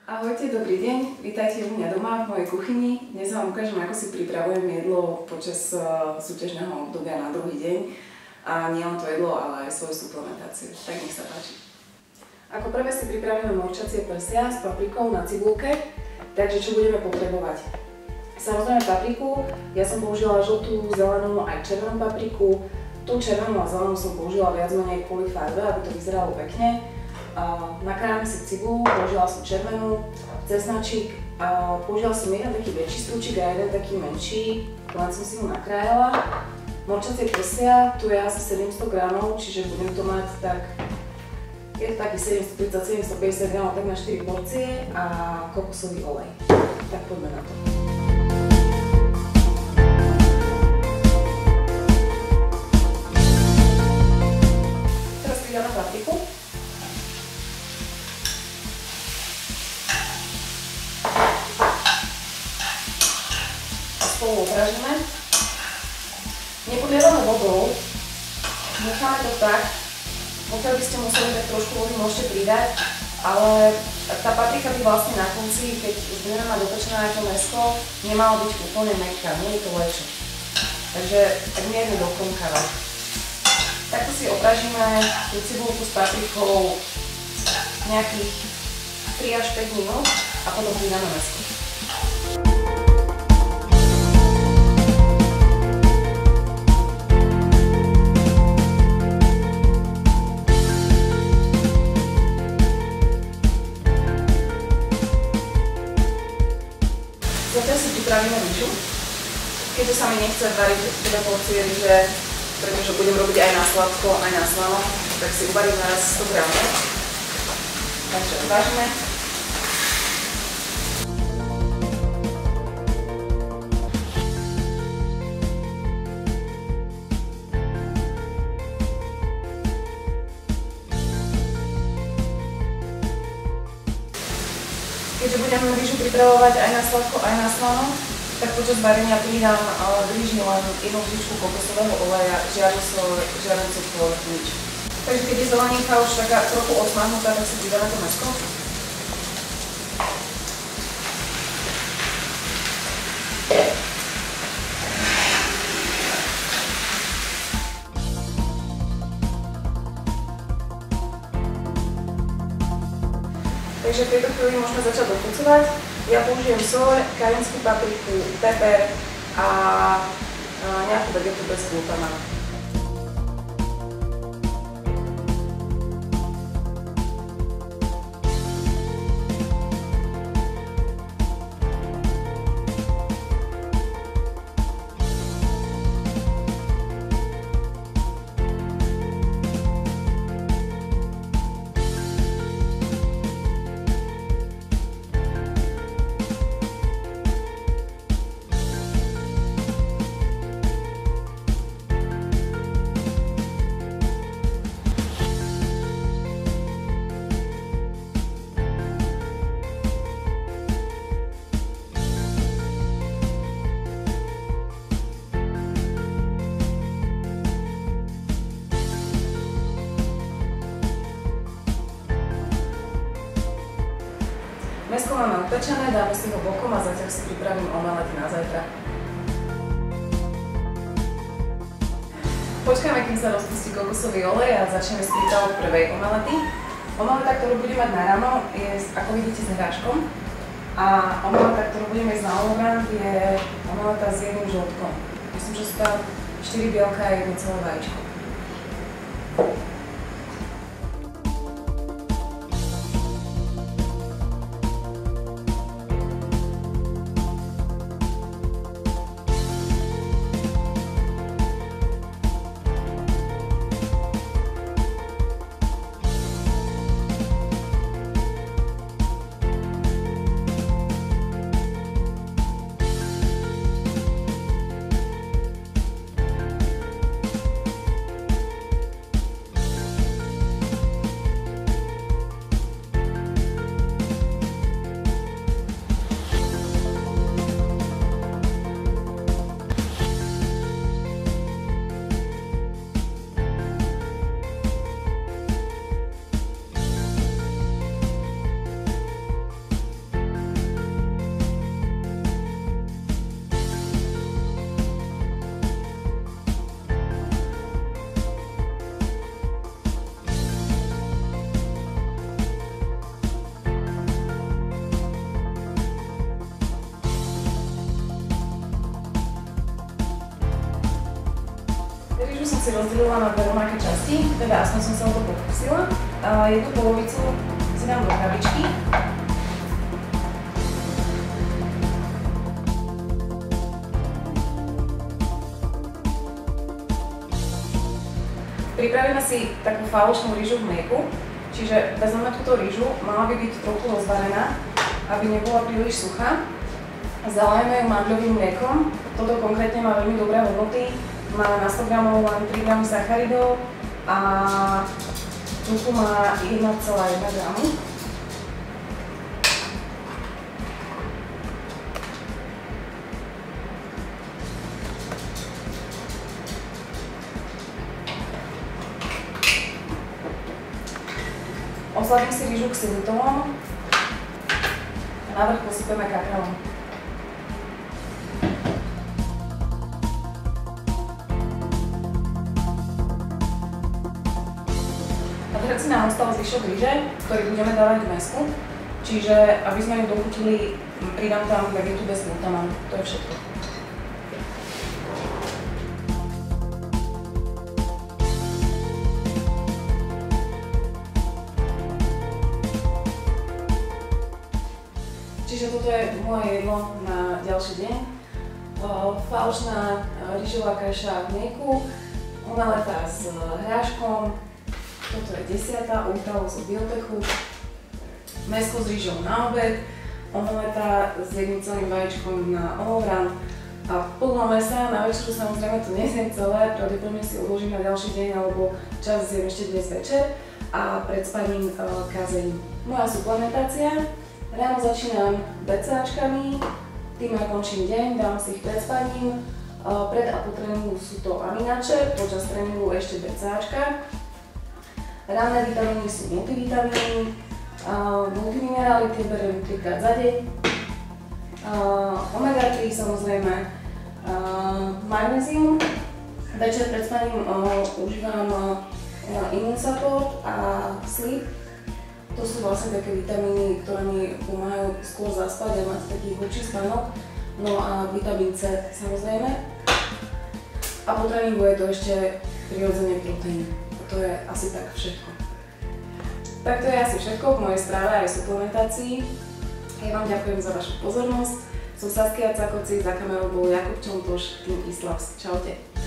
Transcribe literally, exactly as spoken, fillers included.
Ahojte, dobrý deň, vítajte u mňa doma v mojej kuchyni. Dnes vám ukážem, ako si pripravujem jedlo počas uh, súťažného obdobia na druhý deň. A nie len to jedlo, ale aj svoju suplementáciu. Tak nech sa páči. Ako prvé si pripravíme morčacie prsia s paprikou na cibulke. Takže čo budeme potrebovať? Samozrejme papriku, ja som použila žltú, zelenú aj červenú papriku. Tú červenú a zelenú som použila viac menej kvôli farbe, aby to vyzeralo pekne. Nakrájame si cibulu, použila som červenú, cesnačík, použila som jeden taký väčší strúčik a jeden taký menší, len som si ho nakrájala. Morčacie prsia, tu je asi sedemsto gramov, čiže budem to mať tak, je to taký sedemstotridsať až sedemstopäťdesiat gramov, tak na štyri porcie a kokosový olej. Tak poďme na to. Teraz pridáme papriku. Spolu opražíme. Nepodlievame vodou, necháme to tak, pokiaľ by ste museli, tak trošku vody môžete pridať, ale tá paprika by vlastne na konci, keď už budeme mať dopečené aj to mäsko, nemalo byť úplne mäkká, nie je to leče. Takže tak mierne dokromkávať. Takto si opražíme tú cibulku s paprikou nejakých tri až päť minút a potom pridáme mäsko. Zatiaľ si pripravíme rýžu. Keďže sa mi nechce variť dve porcie rýže, pretože budem robiť aj na sladko, aj na slano, tak si uvarím naraz sto gramov. Takže uvažíme. Keďže budeme rýžu pripravovať aj na sladko, aj na slano, tak počas varenia pridám v rýži len jednu žličku kokosového oleja, žiadny sol, žiaden cukor, nič. Takže keď je zeleninka už taká trochu osmahnutá, tak si pridáme to mäsko. Takže v tejto chvíli môžeme začať dochucovať. Ja použijem soľ, kajenskú papriku, peper a nejakú vegetu bez glutamátu. Mäsko máme upečené, dáme si ho bokom a zatiaľ si pripravím omelety na zajtra. Počkáme, kým sa rozpustí kokosový olej a začneme s prípravou prvej omelety. Omeleta, ktorú budeme mať na ráno, je, ako vidíte, s hráškom. A omeleta, ktorú budeme jesť na obed, je omeleta s jedným žltkom. Myslím, že sú tam štyri bielka a jedno celé vajíčko. Rýžu som si rozdelila na dve rovnaké časti, teda aspoň som sa o to pokúsila. Jednu polovicu si dám do krabičky. Pripravíme si takú falošnú rýžu v mlieku, čiže vezmeme túto rýžu, mala by byť trochu rozvarená, aby nebola príliš suchá. Zalejeme ju mandľovým mliekom, toto konkrétne má veľmi dobré hodnoty, má na sto gramov len tri gramy sacharidov a tuku má jeden celá jedna gramu. Osladím si rýžu xylitolom a na vrch posypeme kakaom. A teraz si nám ostal zvyšok rýže, ktorý budeme dávať v mäsku, čiže aby sme ju dochutili, pridám tam vegetu bez glutamánu, to je všetko. Čiže toto je moje jedlo na ďalší deň. Falošná rýžová kaša v mlieku, omeleta s hráškom, toto je desiata, ultralo z biotechu, mäsko s rýžou na obed, omeleta s jedným celým vajíčkom na olovran a plno mäsa. Na večeru samozrejme to nezjem celé, pravdepodobne si odložím na ďalší deň alebo čas zjem ešte dnes večer a pred spaním kazeín. Moja suplementácia. Ráno začínam BCAčkami, tým ja končím deň, dám si ich pred spaním. Pred a po tréningu sú to aminače, počas tréningu ešte BCAčka. Ranné vitamíny sú multivitamíny, multiminerály, tie beriem trikrát za deň. omega tri samozrejme, magnézium. Večer pred spaním užívam immune support a sleep. To sú vlastne také vitamíny, ktoré mi pomáhajú skôr zaspať a mať taký hlbší spánok. No a vitamín C samozrejme. A po tréningu je to ešte prirodzene proteín. To je asi tak všetko. Tak to je asi všetko v mojej správe aj suplementácii. Ja vám ďakujem za vašu pozornosť. Som Saskia Cakoci, za kamerou bol Jakub Čontoš, Team Islavs. Čaute.